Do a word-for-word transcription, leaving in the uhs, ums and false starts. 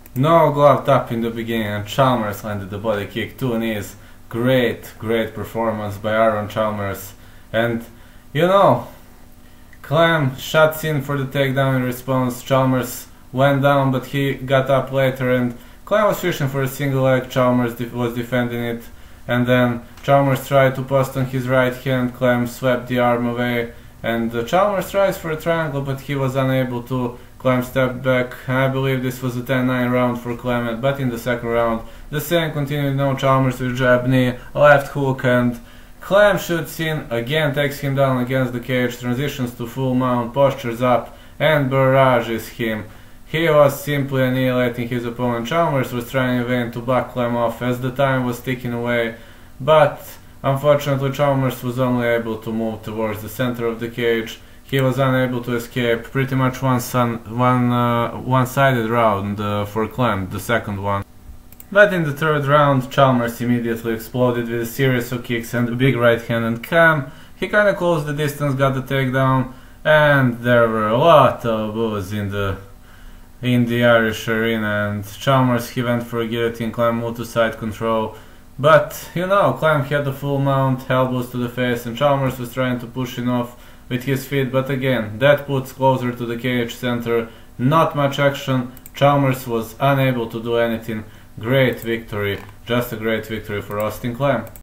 No glove up in the beginning, and Chalmers landed the body kick, two knees. Great, great performance by Aaron Chalmers. And, you know, Clem shots in for the takedown in response. Chalmers went down, but he got up later, and Clem was fishing for a single leg. Chalmers def was defending it, and then Chalmers tried to post on his right hand. Clem swept the arm away, and uh, Chalmers tries for a triangle, but he was unable to. Clem stepped back. I believe this was a ten nine round for Clement, but in the second round the same continued. No, Chalmers with jab, knee, left hook, and Clem shoots in, again takes him down against the cage, transitions to full mount, postures up, and barrages him. He was simply annihilating his opponent. Chalmers was trying in vain to back Clem off as the time was ticking away, but unfortunately Chalmers was only able to move towards the center of the cage. He was unable to escape. Pretty much one one uh, one-sided round uh, for Clem, the second one. But in the third round, Chalmers immediately exploded with a series of kicks and a big right hand, and Clem, he kinda closed the distance, got the takedown, and there were a lot of boos in the in the Irish arena, and Chalmers, he went for a guillotine. Clem moved to side control, but you know, Clem had the full mount, elbows to the face, and Chalmers was trying to push him off with his feet, but again, that puts closer to the cage center. Not much action. Chalmers was unable to do anything. Great victory, just a great victory for Austin Clem.